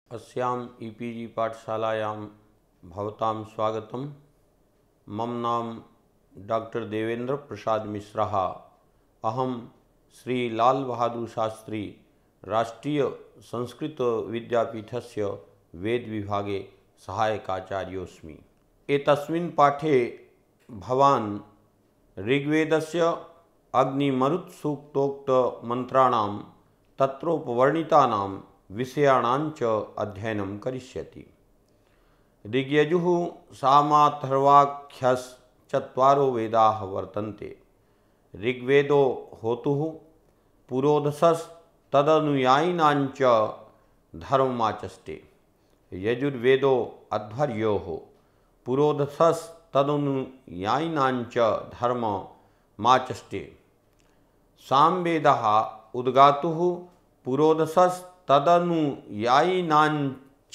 अस्याम e-PG पाठशालायां भवतां स्वागतम्। मम नाम डॉक्टर देवेंद्र प्रसाद मिश्रः। अहम श्री लाल बहादुर शास्त्री राष्ट्रीय संस्कृत विद्यापीठस्य वेद विभागे सहायकाचार्योऽस्मि। एतस्मिन् पाठे भवान् ऋग्वेदस्य अग्निमरुत् सूक्तोक्त मंत्राणां तत्रोपवर्णितानां विषयाणांच अध्ययनं करिष्यति। ऋग्यजुः सामाथर्वाख्यश्चत्वारो वेदाः वर्तन्ते। ऋग्वेदो होतुः पुरोधसस्तदनुयायिनाञ्च धर्ममाचष्टे। यजुर्वेदो अध्वर्योः पुरोधसस्तदनुयायिनाञ्च धर्ममाचष्टे। सामवेदः उद्गातुः पुरोधसस्तदनुयायिनाञ्च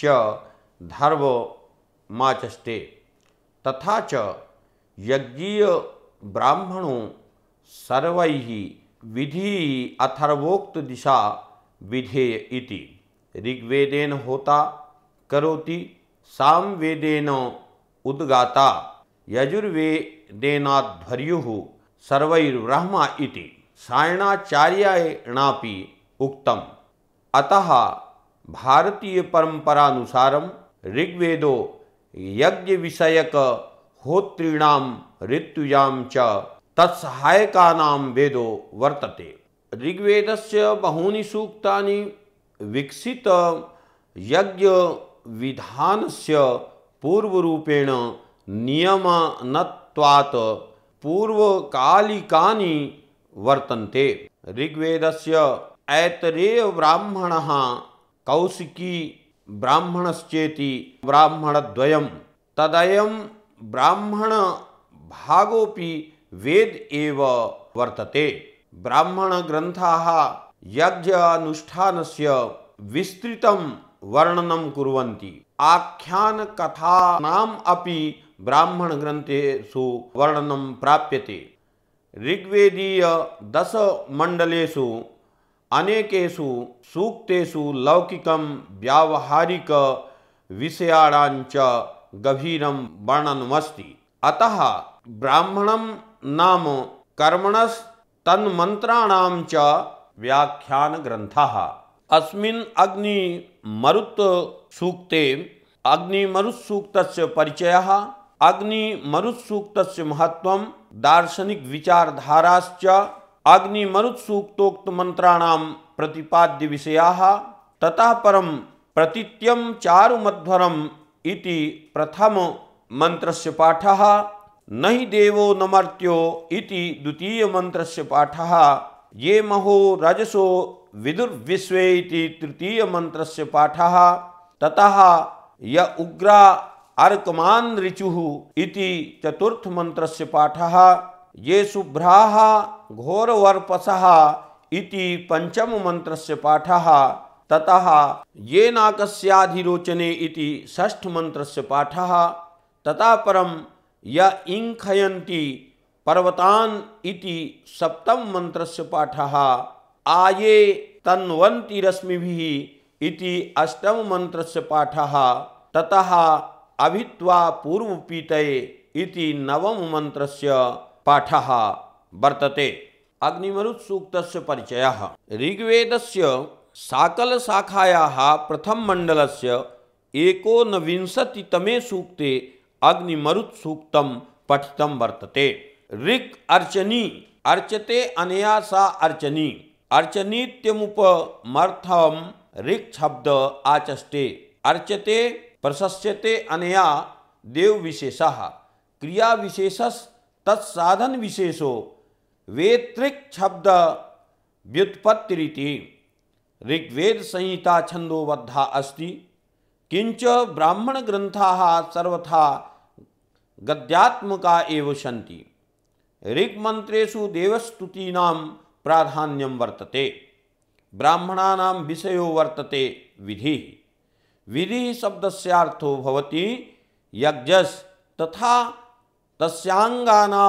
धर्ममाचष्टे। तथा च यज्ञीय ब्राह्मणो सर्वैः विधिः अथर्वोक्त दिशा विधेय इति। ऋग्वेदेन होता करोति, सामवेदेन उद्गाता, यजुर्वेदेनाध्वर्युः सर्वैर्ब्रह्मा इति सायणाचार्येणापि उक्तम्। अतः भारतीय परंपरानुसारं ऋग्वेदो यज्ञ विषयक होतॄणां ऋतुजां च तत्सहायकानां वेदो वर्तते। ऋग्वेदस्य बहूनि सूक्तानि विकसित यज्ञ विधानस्य पूर्वरूपेण नियमनत्वात् पूर्वकालिकानि वर्तन्ते। ऋग्वेदस्य ऐतरेय ब्राह्मणः कौशिकी ब्राह्मणश्चेति ब्राह्मणद्वयं तदयं ब्राह्मण भागोपि वेद एव वर्तते। ब्राह्मण ग्रंथाः यज्ञानुष्ठानस्य विस्तृतं वर्णनं कुर्वन्ति। आख्यान कथानाम् अपि ब्राह्मण ग्रंथेषु वर्णनं प्राप्यते। ऋग्वेदीय 10 मंडलेषु अनेकेषु सूक्तेषु लौकिकं व्यावहारिक विषयाणाञ्च गभीरं वर्णनमस्ति। अतः ब्राह्मणं नाम कर्मणस्तन्मन्त्राणां च व्याख्यान ग्रन्थः। अस्मिन् अग्निमरुत् सूक्ते अग्निमरुत् सूक्तस्य परिचयः, अग्निमरुत् सूक्तस्य महत्त्वं, दार्शनिक विचारधाराश्च, अग्निमरुत् सूक्तोक्त मंत्राणां प्रतिपाद्य विषयाः। ततः परं प्रतित्यं चारुमध्वरम् इति प्रथम मंत्रस्य पाठः। न हि देवो न मर्त्यो इति द्वितीय मंत्रस्य पाठः। ये महो रजसो विदुर्विश्वे इति तृतीय मंत्रस्य पाठः। ततः य उग्रा अर्कमान् ऋचुः इति चतुर्थ मंत्रस्य पाठः। ये शुभ्राः घोरवर्पसः इति पंचम मंत्रस्य पाठः। ततः ये नाकस्याधिरोचने इति षष्ठ मंत्रस्य पाठः। ततः परं य इंखयन्ति पर्वतान् इति सप्तम मंत्रस्य पाठः। आये तन्वन्ति रश्मिभिः इति अष्टम मंत्रस्य पाठः। ततः अभित्वा पूर्वपीतये इति नवम मंत्रस्य पाठः वर्तते। अग्निमरुत् सूक्तस्य परिचयः। ऋग्वेदस्य साकलशाखायाः प्रथम मंडलस्य 19तमे सूक्ते अग्निमरुत् सूक्तं पठितं वर्तते। ऋक् अर्चनी अर्चते अनया सा अर्चनी। अर्चनीत्यमुपमर्थं ऋक् शब्द आचष्टे। अर्चते प्रशस्यते अनया देव विशेषः। क्रिया विशेषस् तत्साधन विशेषो वेत्रिक शब्द व्युत्पत्तिरिति। ऋग्वेद संहिता छंदोबद्धा अस्ति, किंच ब्राह्मण ग्रंथाः सर्वथा गद्यात्मका एव सन्ति। ऋग्मन्त्रेषु देवस्तुतीनां प्राधान्यं वर्तते। ब्राह्मणानां विषयो वर्तते विधिः। विधिः शब्दस्यार्थो भवति यज्ञस् तथा तस्यांगानां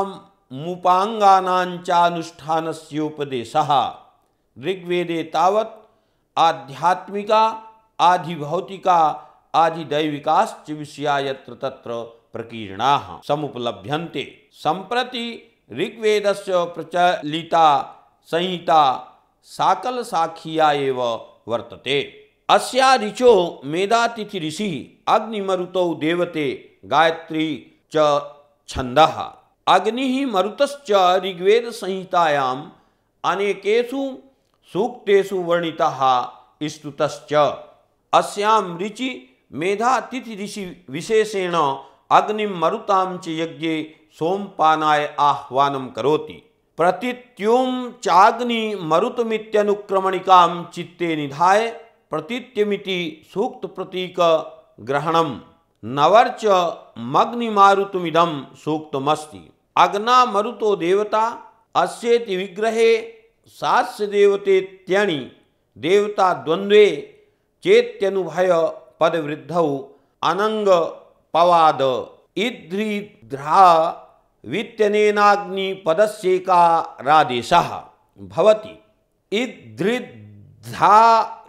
मुपांगानाञ्चानुष्ठानस्योपदेशः। ऋग्वेदे तावत् आध्यात्मिका आधिभौतिका आधिदैविकाश्च विषया यत्र तत्र प्रकीर्णाः समुपलभ्यन्ते। सम्प्रति ऋग्वेदस्य प्रचलिता संहिता साकलसाखिया एव वर्तते। अस्या ऋचो मेधातिथि ऋषिः अग्निमरुतौ देवते गायत्री च छन्दः। अग्निः मरुतश्च ऋग्वेद संहितायाम् अनेकेषु सूक्तेषु वर्णितः स्तुतश्च। अस्यां ऋचि मेधातिथि ऋषि विशेषेण अग्निं मरुतां च यज्ञे सोमपानाय आह्वानं करोति। प्रतीत्युं चाग्नि मरुतमित्यनुक्रमणिकां चित्ते निधाय प्रतीत्यमिति सूक्त प्रतीक ग्रहणं नवर्च मग्निमारुतमिदं सूक्तमस्ति। अग्ना मरुतो देवता अस्येति विग्रहे सास्य देवतेत्यणि देवता द्वन्द्वे चेत्यनुभय पदवृद्धौ अनंग पवाद इद्रिध्रा वित्यनेनाग्निपदस्यैकारादेशः भवति। इद्रिध्रा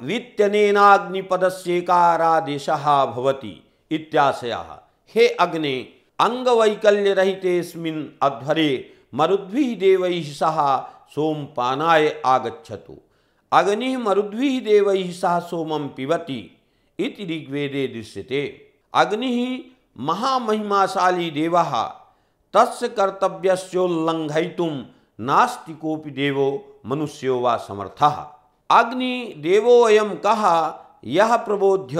वित्यनेनाग्निपदस्यैकारादेशः भवति इत्याशयः। हे अग्ने अंगवैकल्यरहितेऽस्मिन् अध्वरे मरुद्भिः देवैः सह सोमपानाय आगच्छतु। अग्निः मरुद्भिः देवैः सह सोमं पिबति इति ऋग्वेदे दृश्यते। अग्निः महामहिमाशाली देवः तस्य कर्तव्यस्योल्लङ्घयितुं नास्ति कोऽपि देवो मनुष्यो वा समर्थः। अग्निदेवोऽयं कः यः प्रबोध्य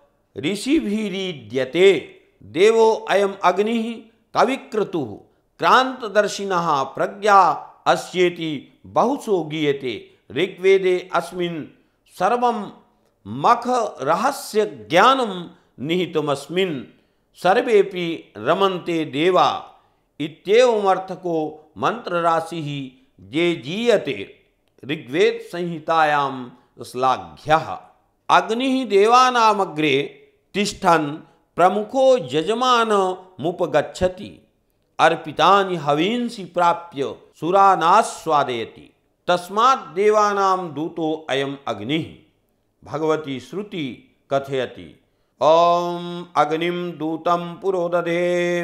ऋषिभिरीड्यते। देवो अयम् अग्निः कविक्रतुः क्रान्तदर्शिनः प्रज्ञा अस्येति बहुशो गीयते। ऋग्वेदे अस्मिन् सर्वं मख रहस्य ज्ञानं निहितमस्मिन् सर्वेपि रमन्ते देवा इत्येवमर्थको मंत्रराशिः ये जीयते ऋग्वेद संहितायां श्लाघ्यः। अग्निः देवानामग्रे तिष्ठन् प्रमुखो यजमानमुपगच्छति। अर्पितानि हवींसि प्राप्य सुरानास्वादयति। तस्मात् देवानां दूतो अयम् अग्निः। भगवती श्रुति कथयति ओम अग्निं दूतं पुरोदधे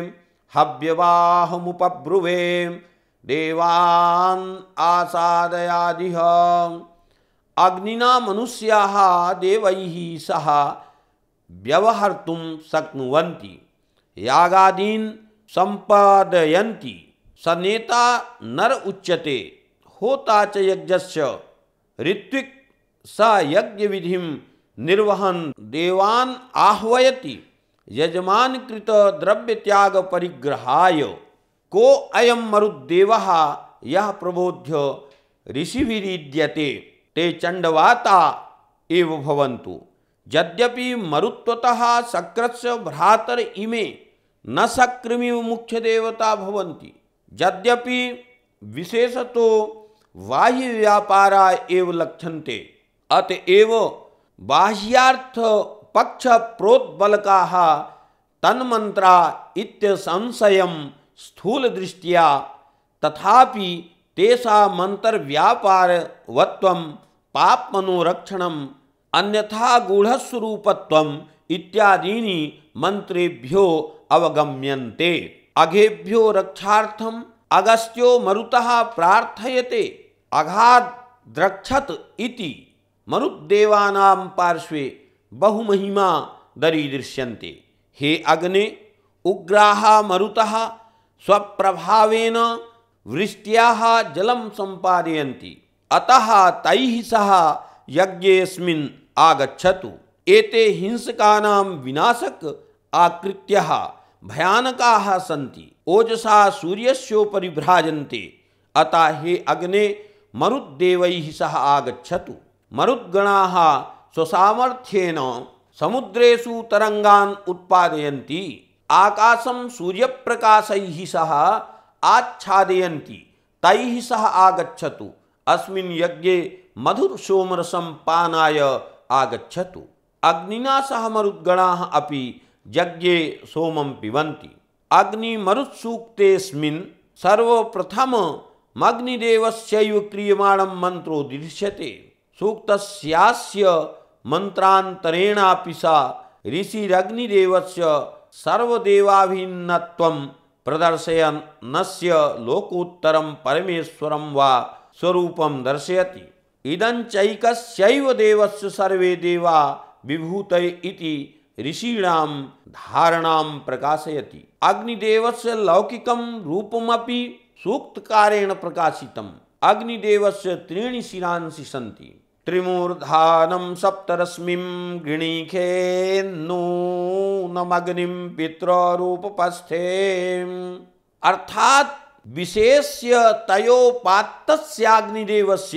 हव्यवाहमुपब्रुवे देवान् आसादयादिह। अग्निना मनुष्याः देवैः सह व्यवहर्तुं शक्नुवन्ति। यागादीन् सम्पादयन्ति। स नेता नर उच्यते। होता च यज्ञस्य ऋत्विक् स यज्ञविधिं निर्वहन् देवान् आह्वयति। यजमानकृत द्रव्यत्याग परिग्रहाय। को अयं मरुद्देवः यः प्रबोध्य ऋषिभिरीड्यते ते चण्डवाता एव भवन्तु। यद्यपि मरुत्वतः शक्रस्य भ्रातर इमे न शक्रमिव मुख्य देवता भवन्ति। यद्यपि विशेषतो बाह्य व्यापारा एव लक्ष्यन्ते। अतएव बाह्यार्थ पक्ष प्रोद्बलकाः तन्मन्त्रा इत्यसंशयं स्थूल दृष्ट्या। तथापि तेषा मन्त्रव्यापारवत्वं पापमनोरक्षणम् अन्यथा गूढ़स्वरूपत्वम् इत्यादीनि मंत्रेभ्यो अवगम्यन्ते। अघेभ्यो रक्षार्थम् अगस्त्यो मरुतः प्रार्थयते। अघाद् द्रक्षत इति मरुद्देवानां पार्श्वे बहुमहिमा दरीदृश्यन्ते। हे अग्ने उग्राः मरुतः स्वप्रभावेन वृष्ट्याः जलं सम्पादयन्ति। अतः तैः सह यज्ञेऽस्मिन् आगच्छतु। एते हिंसकानां विनाशक आकृत्यः भयानकाः सन्ति। ओजसा सूर्यस्योपरि भ्राजन्ते। अतः हे अग्ने मरुद्देवैः सह आगच्छतु। मरुद्गणाः स्वसामर्थ्येन समुद्रेषु तरंगान् उत्पादयन्ति। आकाशं सूर्यप्रकाशैः सह आच्छादयन्ति। तैः सह आगच्छतु। अस्मिन् यज्ञे मधुरसोमरसं पानाय आगच्छतु। अग्निना सह मरुद्गणाः अपि यज्ञे सोमं पिबन्ति। अग्निमरुत्सूक्तेऽस्मिन् सर्वप्रथममग्निदेवस्यैव क्रियमाणं मन्त्रो दृश्यते। सूक्तस्यास्य मंत्रांतरेणापि सा ऋषिरग्निदेवस्य सर्वदेवाभिन्नत्वं प्रदर्शयन्नस्य लोकोत्तरं परमेश्वरं वा स्वरूपं दर्शयति। इदञ्चैकस्यैव देवस्य सर्वे देवा विभूतय इति ऋषीणां धारणां प्रकाशयति। अग्निदेवस्य लौकिकं रूपमपि सूक्तकारेण प्रकाशितम्। अग्निदेवस्य त्रीणि शिरांसि सन्ति। त्रिमूर्धानं सप्तरश्मिं गृणीखेन्नूनमग्निं पितृरूपपस्थे। अर्थात विशेष्य तयोपात्तस्याग्निदेवस्य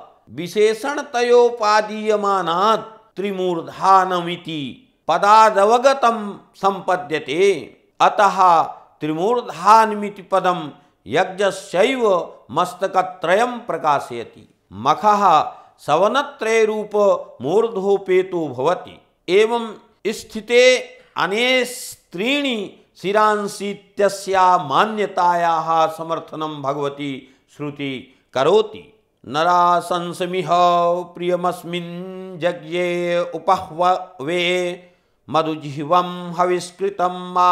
विशेषणतयोपादीयमानात् त्रिमूर्धानमिति पदादवगतं संपद्यते। अतः त्रिमूर्धानमिति पदं यज्ञस्यैव मस्तकत्रयं प्रकाशयति। मखः सवनत्रयरूप मूर्धोपेतो भवति। एवं स्थिते अनेस्त्रीणि शिरांसीत्यस्या मान्यतायाः समर्थनं भगवती श्रुति करोति। नराशंसमिह प्रियमस्मिन् यज्ञे उपह्ववे मधुजिह्वं हविष्कृतं मा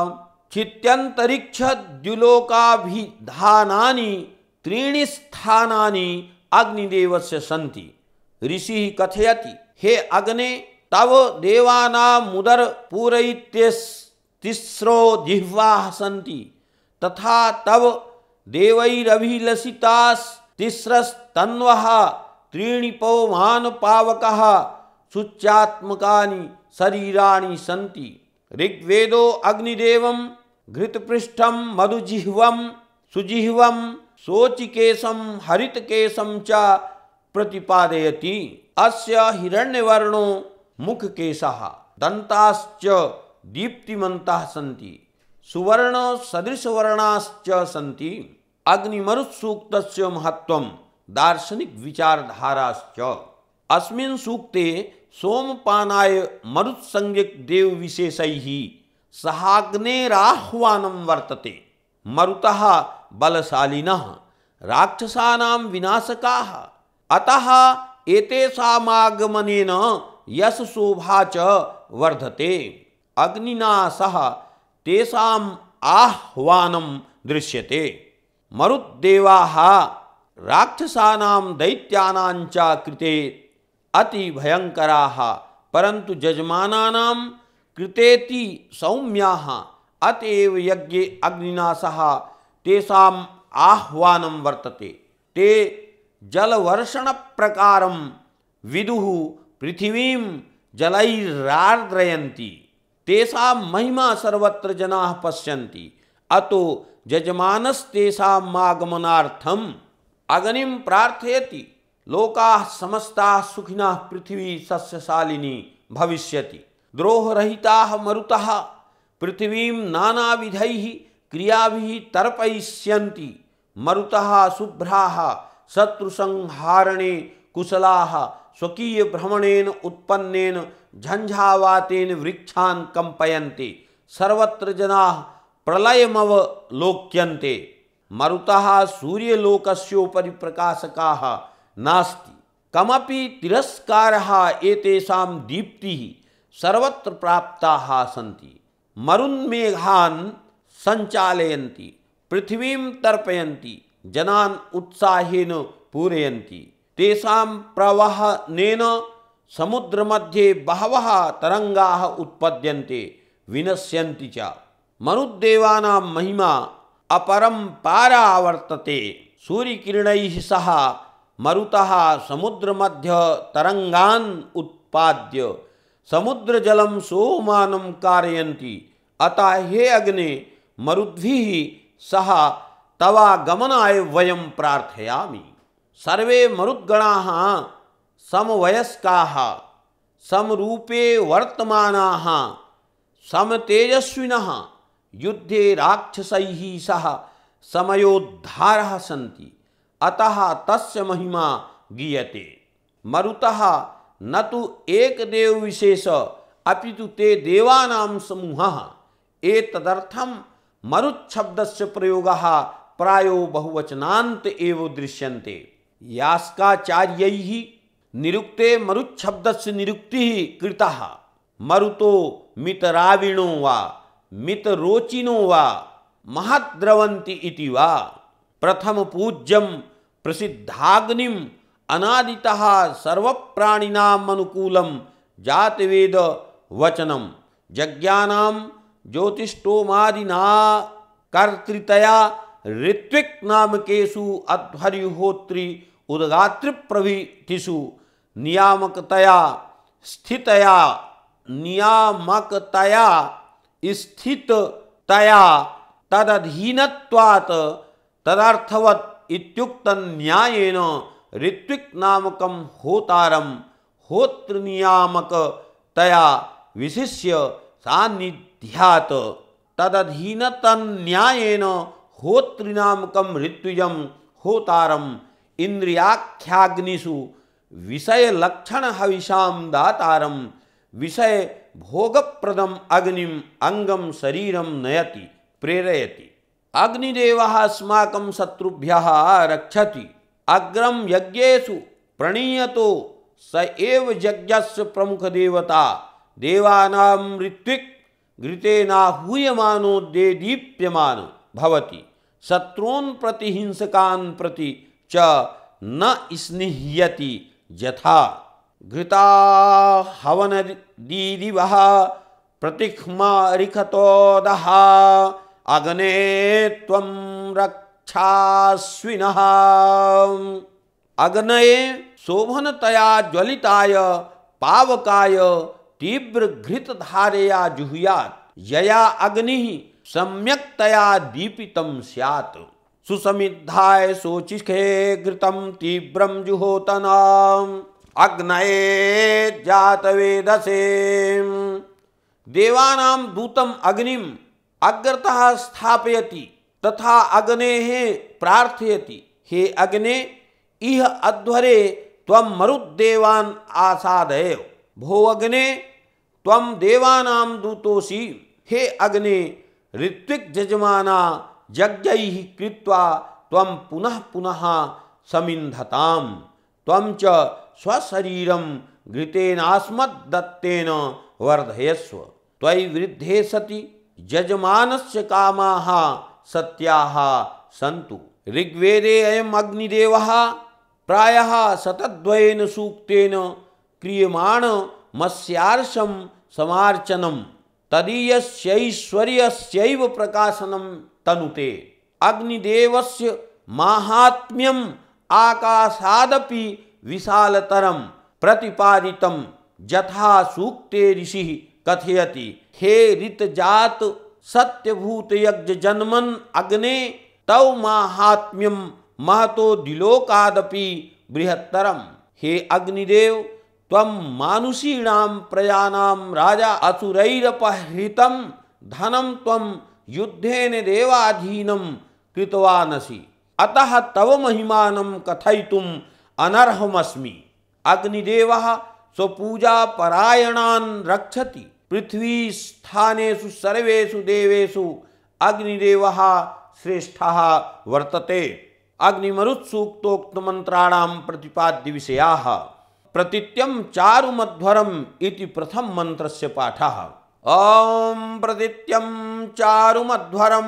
चित्यन्तरिक्षद्युलोकाभिधानानि त्रीणि स्थानानि अग्निदेवस्य सन्ति। ऋषिः कथयति, हे अग्ने तव देवानामुदर पूरयित्यस्तिस्रो जिह्वाः सन्ति, तथा तव देवैरभिलषितास्तिस्रस्तन्वः त्रीणि पवमानपावकः शुच्यात्मकानि शरीराणि सन्ति। ऋग्वेदो अग्निदेवं घृतपृष्ठं मधुजिह्वं सुजिह्वं शोचिकेशं हरितकेशं च प्रतिपादयति। अस्य हिरण्यवर्णो मुखकेशः दन्ताश्च दीप्तिमन्तः सन्ति, सुवर्ण सदृशवर्णाश्च सन्ति। अग्निमरुत्सूक्तस्य महत्त्वं दार्शनिक विचारधाराश्च। अस्मिन् सूक्ते सोमपानाय मरुत्संज्ञक देव विशेषैः सहाग्नेराह्वानं वर्तते। मरुतः बलशालिनः राक्षसानां विनाशकाः, अतः एतेषामागमनेन यशशोभा च वर्धते। अग्निना सह तेषाम् आह्वानं दृश्यते। मरुद्देवाः राक्षसानां दैत्यानां च कृते अति भयंकराः, परन्तु यजमानानां कृतेति सौम्याः। अतएव यज्ञे अग्निना सह तेषाम् आह्वानं वर्तते। ते जलवर्षण प्रकारं विदुः पृथिवीं जलैरार्द्रयन्ति। तेषां महिमा सर्वत्र जनाः पश्यन्ति। अतो यजमानस्तेषाम् आगमनार्थम् अग्निं प्रार्थयति। लोकाः समस्ताः सुखिनः पृथिवी सस्यशालिनी भविष्यति। द्रोहरहिताः मरुतः पृथिवीं नानाविधैः क्रियाभिः तर्पयिष्यन्ति। मरुतः शुभ्राः शत्रुसंहारणे कुशलाः स्वकीय भ्रमणेन उत्पन्नेन झंझावातेन वृक्षान् कंपयन्ते। सर्वत्र जनाः प्रलयमवलोक्यन्ते। मरुतः सूर्यलोकस्योपरि प्रकाशकाः नास्ति। कमपि तिरस्कारः एतेषां दीप्तिः सर्वत्र प्राप्ताः सन्ति। मरुन्मेघान् सञ्चालयन्ति, पृथिवीं तर्पयन्ति, जनान् उत्साहेन पूरयन्ति। तेषां प्रवहनेन समुद्रमध्ये बहवः तरङ्गाः उत्पद्यन्ते, विनश्यन्ति च। मरुद्देवानां महिमा अपरम्पारा वर्तते। सूर्यकिरणैः सह मरुतः समुद्रमध्य तरङ्गान् उत्पाद्य समुद्रजलं सोमानं कारयन्ति। अतः हे अग्ने, मरुद्भिः सह तवागमनाय वयं प्रार्थयामि। सर्वे मरुद्गणाः समवयस्काः, समरूपे वर्तमानाः, समतेजस्विनः, युद्धे राक्षसैः सह समयोद्धारः सन्ति। अतः तस्य महिमा गीयते। मरुतः न तु एक देव विशेष अपितु ते देवानां समूहः। एतदर्थं मरुच्छब्दस्य प्रयोगः प्रायो बहुवचनान्त एव दृश्यन्ते। यास्काचार्यैः निरुक्ते मरुत् शब्दस्य निरुक्तिः कृतः। मरुतो मितराविणो वा मितरोचिनो वा महद्रवन्ति इति वा। प्रथम पूज्यं प्रसिद्धाग्निम अनादितः सर्वप्राणिनाम् अनुकूलं जातवेद वचनम यज्ञानां ज्योतिष्टोमादिना कर्तृतया ऋत्विक नामकेषु अध्वर्युहोत्री उद्गात्र प्रभृतिषु नियामकतया स्थिततया तदधीनत्वात् तदर्थवत् इत्युक्तं न्यायेन ऋत्विक नामकं होतारं होत्र नियामकतया विशिष्य सान्निध्यात् तदधीनतं न्यायेन होतृनामकं ऋत्विजं होतारम् इंद्रियाख्याग्निषु विषय लक्षण हविषां दातारं विषय भोगप्रदम अग्निम अंगम शरीरम नयति प्रेरयति। अग्निदेवः अस्माकं शत्रुभ्यः रक्षति। अग्रम यज्ञेषु प्रणीयतो स एव यज्ञस्य प्रमुख देवता। देवानां ऋत्विक घृतेनाहूयमानो देदीप्यमान भवति। शत्रून् प्रति हिंसकान् प्रति च न स्निह्यति यथा घृता हवनदीदिवः प्रतिक्ष्मरिखतोदः अग्ने त्वं रक्षास्विनः। अग्नये शोभनतया ज्वलिताय पावकाय तीव्र घृतधारया जुहुयात् यया अग्निः सम्यक्तया दीपितं स्यात्। सुसमिद्धाय शोचिखे घृतं तीव्रं जुहोतनाम् अग्नये जातवेदसे। देवानां दूतम् अग्निम् अग्रतः स्थापयति तथा अग्नेः प्रार्थयति। हे अग्ने इह अध्वरे त्वं मरुद्देवान् आसादय। भो अग्ने त्वं देवानां दूतोऽसि। हे अग्ने ऋत्विक यजमाना यज्ञैः कृत्वा त्वं पुनः पुनः समिन्धताम्। त्वं च स्वशरीरं घृतेनास्मद्दत्तेन वर्धयस्व। त्वयि वृद्धे सति यजमानस्य कामाः सत्याः सन्तु। ऋग्वेदे अयम् अग्निदेवः प्रायः शतद्वयेन सूक्तेन क्रियमाणमस्यार्षं समार्चनं तदीयस्यैश्वर्यस्यैव प्रकाशनं तनुते। अग्निदेवस्य माहात्म्यम् आकाशादपि विशालतरं प्रतिपादितं यथा सूक्ते ऋषिः कथयति। हे ऋतजात सत्यभूत यज्ञ जन्मन् अग्ने तव माहात्म्यं महतो दिलोकादपि बृहत्तरम्। हे अग्निदेव त्वं मानुषीणां प्रजानां राजा असुरैरपहृतं धनं त्वं युद्धेन देवाधीनं कृतवानसि। अतः तव महिमानं कथयितुम् अनर्हमस्मि। अग्निदेवः स्वपूजापरायणान् रक्षति। पृथ्वी स्थानेषु सर्वेषु देवेषु अग्निदेवः श्रेष्ठः वर्तते। अग्निमरुत्सूक्तोक्तमन्त्राणां प्रतिपाद्य विषयाः। प्रतित्यं चारुमध्वरम् इति प्रथम मंत्रस्य पाठः। ॐ प्रतित्यं चारुमध्वरं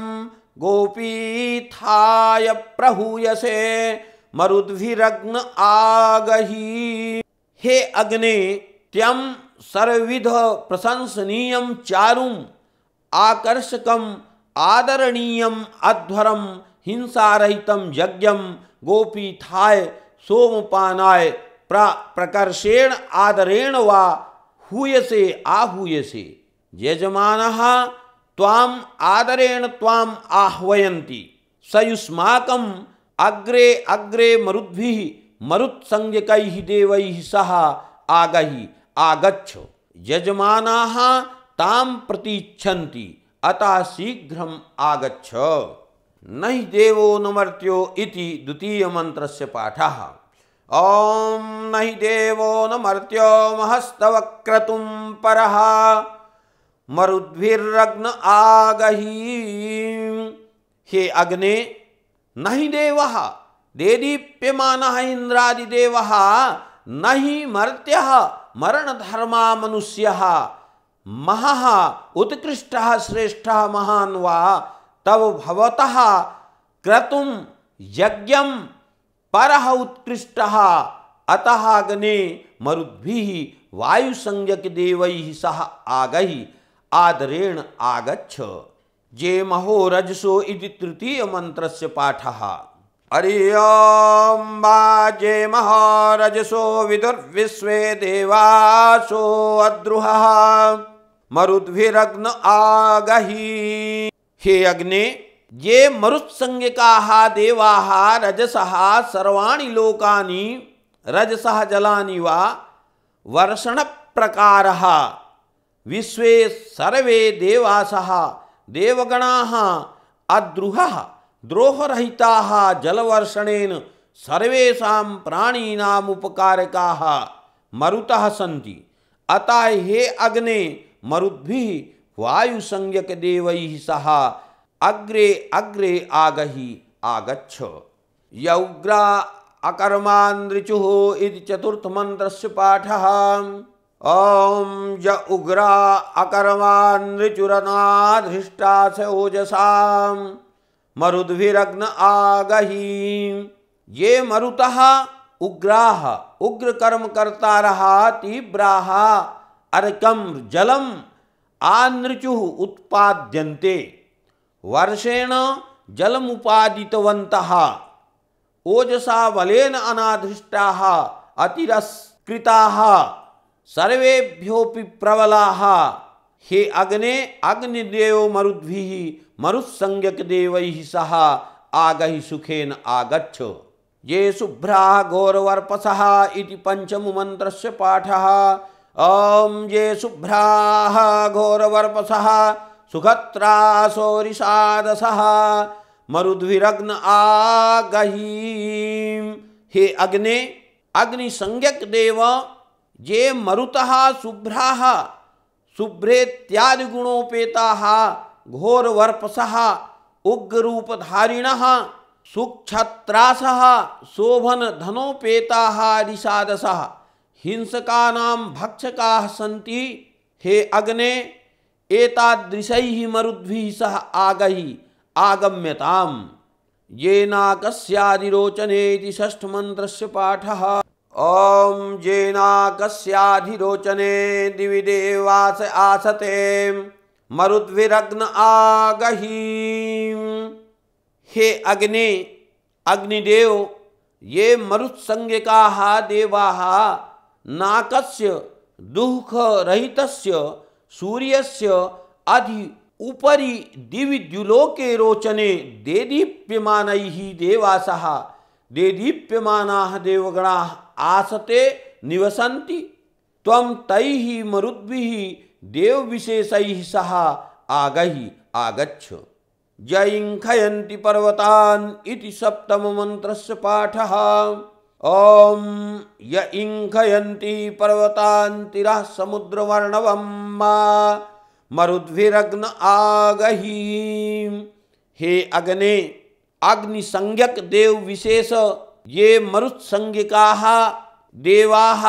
गोपीथाय प्रहूयसे मरुद्भिरग्न आगहि। हे अग्ने त्यं सर्वविध प्रशंसनीयं चारुं आकर्षकं आदरणीयम् अध्वरं हिंसारहितं यज्ञं गोपीथाय सोमपानाय प्रकर्षेण आदरेण वा हूयसे आहूयसे। यजमानः त्वाम् आदरेण त्वाम् आह्वयन्ति। स युष्माकम् अग्रे अग्रे मरुद्भिः मरुत्संज्ञकैः देवैः सह आगहि आगच्छ। यजमानाः तां प्रतीच्छन्ति अतः शीघ्रम् आगच्छ। न हि देवो न मर्त्यो इति द्वितीय मंत्रस्य पाठः। ॐ न हि देवो न मर्त्यो महस्तव क्रतुं परः मरुद्भिरग्न आगहि। हे अग्ने न हि देवः देदीप्यमानः इंद्रादिदेवः न हि मर्त्यः मरणधर्मा मनुष्यः महः उत्कृष्टः श्रेष्ठः महान् वा तव भवतः क्रतुं यज्ञं परः उत्कृष्टः अतः अग्ने मरुद्भिः वायुसंज्ञक देवैः सह आगहि आदरेण आगच्छ। जे महो रजसो इति तृतीय मंत्रस्य पाठः। अर्यं वाजे महारजसो विदुर्विश्वे देवासो अद्रुहः मरुद्भिरग्न आगहि। हे अग्ने, ये मरुत्संज्ञकाः देवाः रजसः सर्वाणि लोकानि रजसः जलानि वा वर्षण प्रकारः विश्वे सर्वे देवासः देवगणाः अद्रुहः द्रोहरहिताः जलवर्षणेन सर्वेषां प्राणिनाम् उपकारकाः मरुतः सन्ति। अतः हे अग्ने मरुद्भिः वायुसंज्ञक देवैः सह अग्रे अग्रे आगहि आगच्छ। य उग्रा अकर्मान्ऋचुः इति चतुर्थ मंत्रस्य पाठः। ॐ य उग्रा अकर्मान्ऋचुरनाधृष्टा स ओजसां मरुद्भिरग्न आगहि। ये मरुतः उग्राः उग्र कर्म कर्तारः तीव्राः अर्कं जलम् आनृचुः उत्पाद्यन्ते वर्षेण जलमुपादितवन्तः ओजसा बलेन अनाधृष्टाः अतिरस्कृताः सर्वेभ्योऽपि प्रबलाः। हे अग्ने अग्निदेव मरुद्भिः मरुत्संज्ञक देवैः सह आगहि सुखेन आगच्छ। ये शुभ्राः घोरवर्पसः इति पंचम मंत्रस्य पाठः। ॐ ये शुभ्राः घोरवर्पसः सुखत्रासोरिषादसः मरुद्भिरग्न आगहि। हे अग्ने अग्नि संज्ञक देव ये मरुतः शुभ्राः शुभ्रेत्यादि गुणोपेताः घोरवर्पसः उग्ररूपधारिणः सुक्षत्रासः शोभन धनोपेताः रिषादसः हिंसकानां भक्षकाः सन्ति। हे अग्ने एतादृशैः मरुद्भिः सह आगहि आगम्यताम्। येनाकस्याधिरोचने इति षष्ठ मंत्रस्य पाठः। ॐ येनाकस्याधिरोचने दिवि देवास आसते मरुद्भिरग्न आगहि। हे अग्ने अग्निदेव ये मरुत्संज्ञकाः देवाः नाकस्य दुःखरहितस्य सूर्यस्य अधि उपरि दिवि द्युलोके रोचने देदीप्यमानैः देवासः देदीप्यमानाः देवगणाः आसते निवसन्ति। त्वं तैः मरुद्भिः देवविशेषैः सह आगहि आगच्छ। जयिंखयन्ति पर्वतान् इति सप्तम मंत्रस्य पाठः। ॐ य इंखयन्ति पर्वतान् तिरः समुद्रवर्णवं मरुद्भिरग्न आगहि। हे अग्ने अग्नि संज्ञक देव विशेष ये मरुत्संज्ञकाः देवाः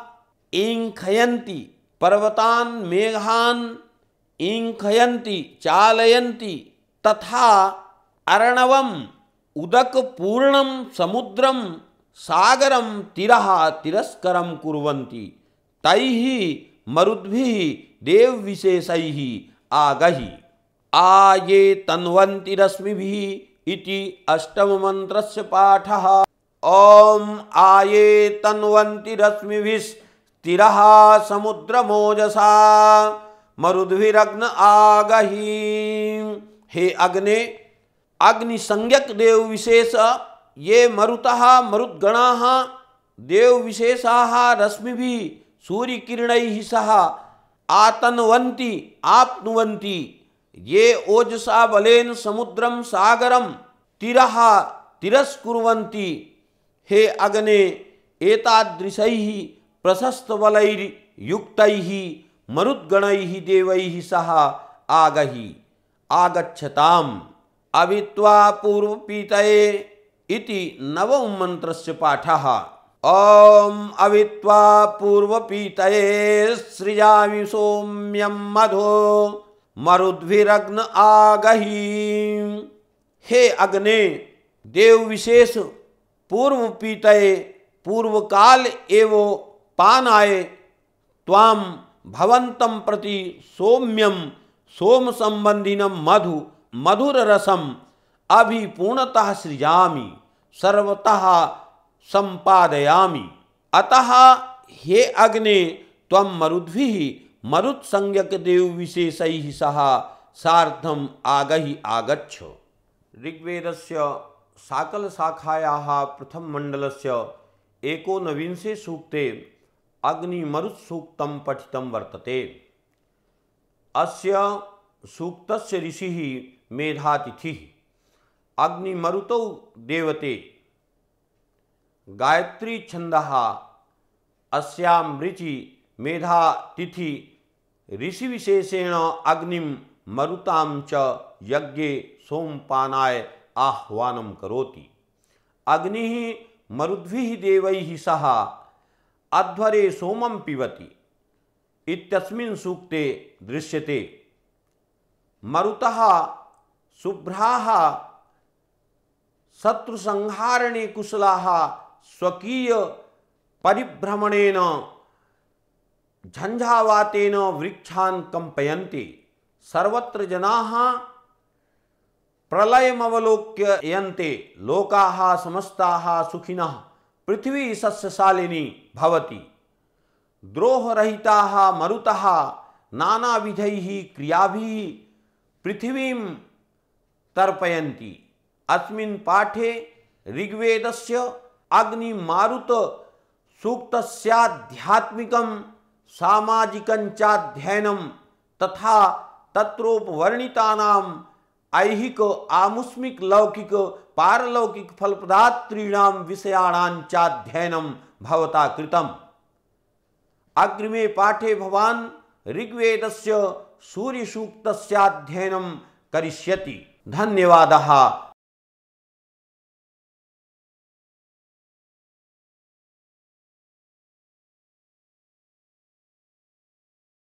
इंखयन्ति पर्वतान् मेघान् इंखयन्ति चालयन्ति तथा अर्णवम् उदकपूर्णं समुद्रं सागरं तिरः तिरस्करं कुर्वन्ति। तैः मरुद्भिः देवविशेषैः आगहि। आये तन्वन्ति रश्मिभिः इति अष्टम मंत्रस्य पाठः। ॐ आये तन्वन्ति रश्मिभिस्तिरः समुद्रमोजसा मरुद्भिरग्न आगहि। हे अग्ने अग्नि संज्ञक देव विशेष ये मरुतः मरुद्गणाः देव विशेषाः रश्मिभिः सूर्यकिरणैः सह आतन्वन्ति आप्नुवन्ति। ये ओजसा बलेन समुद्रं सागरं तिरः तिरस्कुर्वन्ति। हे अग्ने एतादृशैः प्रशस्तबलैर्युक्तैः मरुद्गणैः देवैः सह आगहि आगच्छताम्। अवित्वा पूर्वपीतये इति नवम मंत्रस्य पाठः। ॐ अवित्वा पूर्वपीतये सृजामि सौम्यं मधो मरुद्भिरग्न आगहि। हे अग्ने, देव विशेष पूर्व पीतये पूर्व काल एवं पानाय त्वाम भवंतम प्रति सौम्यम सोम संबंधिनम मधु मधुर रसम अभिपूर्णतः सृजामि सर्वतः संपादयामि। अतः हे अग्ने त्वं मरुद्भिः मरुत् संज्ञक देव विशेषैः सह सार्धम आगहि आगच्छ। ऋग्वेदस्य साकल शाखायाः प्रथम मंडलस्य एकोनविंशे सूक्ते अग्निमरुत् सूक्तं पठितं वर्तते। अस्य सूक्तस्य ऋषिः मेधातिथिः अग्निमरुतौ देवते। गायत्री छन्दः अस्यां ऋचि मेधातिथि ऋषिविशेषेण अग्निं मरुतां च यज्ञे सोमपानाय आह्वानं करोति। अग्निः मरुद्भिः देवैः सह अध्वरे सोमं पिबति इत्यस्मिन् सूक्ते दृश्यते। मरुतः शुभ्राः शत्रुसंहारणे कुशलाः स्वकीय परिभ्रमणेन झंझावातेन वृक्षान् कंपयन्ति। सर्वत्र जनाः प्रलयमवलोक्यन्ते। लोकाः समस्ताः सुखिनः पृथ्वी सस्यशालिनी भवति। द्रोहरहिताः मरुतः नानाविधैः क्रियाभिः पृथ्वीं तर्पयन्ति। अस्मिन् पाठे ऋग्वेदस्य अग्निमारुत सूक्तस्याध्यात्मिकं सामाजिकं चाध्ययनं तथा तत्रोपवर्णितानां ऐहिक आमुष्मिक लौकिक पारलौकिक फलप्रदातॄणां विषयाणां चाध्ययनं भवता कृतम्। अग्रिमे पाठे भवान् ऋग्वेदस्य सूर्यसूक्तस्याध्ययनं करिष्यति। धन्यवादः।